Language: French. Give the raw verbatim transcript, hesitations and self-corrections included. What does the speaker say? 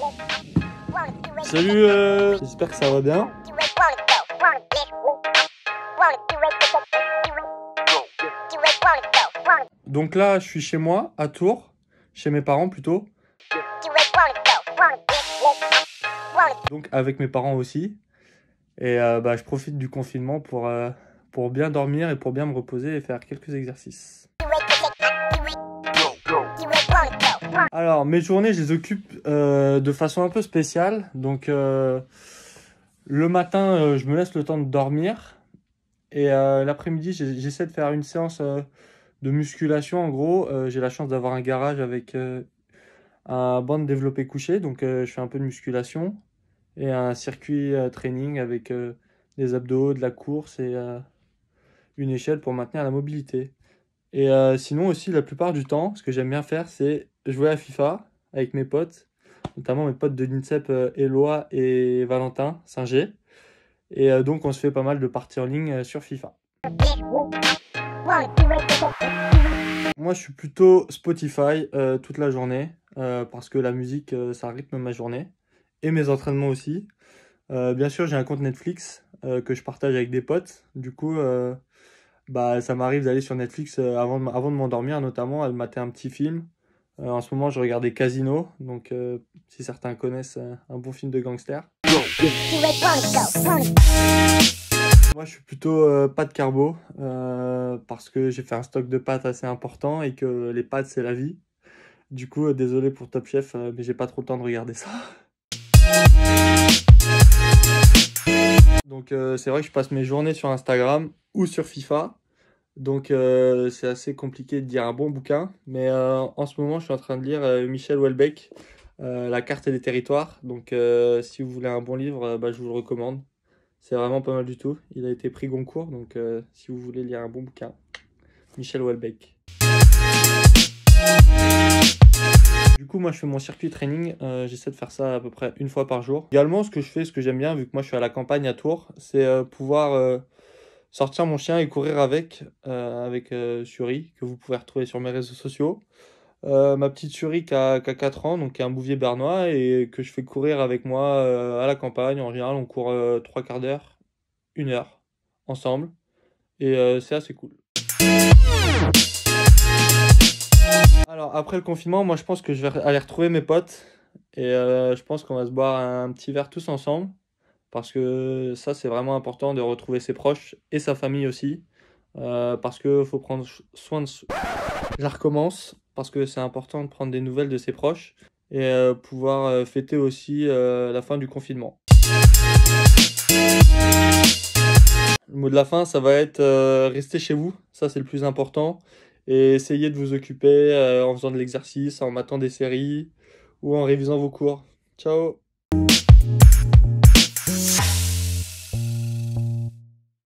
Salut, euh, j'espère que ça va bien. Donc là, je suis chez moi, à Tours, chez mes parents plutôt. Donc avec mes parents aussi. Et euh, bah, je profite du confinement pour, euh, pour bien dormir et pour bien me reposer et faire quelques exercices. Alors, mes journées, je les occupe euh, de façon un peu spéciale. Donc, euh, le matin, euh, je me laisse le temps de dormir. Et euh, l'après-midi, j'essaie de faire une séance euh, de musculation. En gros, euh, j'ai la chance d'avoir un garage avec euh, un banc de développé couché. Donc, euh, je fais un peu de musculation. Et un circuit euh, training avec euh, des abdos, de la course et euh, une échelle pour maintenir la mobilité. Et euh, sinon aussi, la plupart du temps, ce que j'aime bien faire, c'est jouer à FIFA avec mes potes, notamment mes potes de l'INSEP, euh, Éloi et Valentin Singer. Et euh, donc, on se fait pas mal de parties en ligne euh, sur FIFA. Moi, je suis plutôt Spotify euh, toute la journée, euh, parce que la musique, euh, ça rythme ma journée, et mes entraînements aussi. Euh, bien sûr, j'ai un compte Netflix euh, que je partage avec des potes. Du coup, euh, bah, ça m'arrive d'aller sur Netflix euh, avant de, avant de m'endormir, notamment, à mater un petit film. Euh, en ce moment, je regardais Casino, donc euh, si certains connaissent, euh, un bon film de gangster. Moi, je suis plutôt euh, pâtes carbo, euh, parce que j'ai fait un stock de pâtes assez important et que les pâtes, c'est la vie. Du coup, euh, désolé pour Top Chef, euh, mais j'ai pas trop le temps de regarder ça. Donc, euh, c'est vrai que je passe mes journées sur Instagram ou sur FIFA. Donc, euh, c'est assez compliqué de dire un bon bouquin. Mais euh, en ce moment, je suis en train de lire euh, Michel Houellebecq, euh, La carte des territoires. Donc, euh, si vous voulez un bon livre, euh, bah, je vous le recommande. C'est vraiment pas mal du tout. Il a été pris Goncourt. Donc, euh, si vous voulez lire un bon bouquin, Michel Houellebecq. Du coup, moi, je fais mon circuit training. Euh, j'essaie de faire ça à peu près une fois par jour. Également, ce que je fais, ce que j'aime bien, vu que moi, je suis à la campagne à Tours, c'est euh, pouvoir... Euh, sortir mon chien et courir avec, euh, avec euh, Suri, que vous pouvez retrouver sur mes réseaux sociaux. Euh, ma petite Suri qui a, qui a quatre ans, donc qui est un bouvier bernois, et que je fais courir avec moi euh, à la campagne. En général, on court euh, trois quarts d'heure, une heure, ensemble. Et euh, c'est assez cool. Alors, après le confinement, moi, je pense que je vais aller retrouver mes potes. Et euh, je pense qu'on va se boire un petit verre tous ensemble. Parce que ça, c'est vraiment important de retrouver ses proches et sa famille aussi. Euh, parce qu'il faut prendre soin de... Je la recommence, parce que c'est important de prendre des nouvelles de ses proches et euh, pouvoir euh, fêter aussi euh, la fin du confinement. Le mot de la fin, ça va être euh, rester chez vous, ça c'est le plus important. Et essayez de vous occuper euh, en faisant de l'exercice, en matant des séries ou en révisant vos cours. Ciao!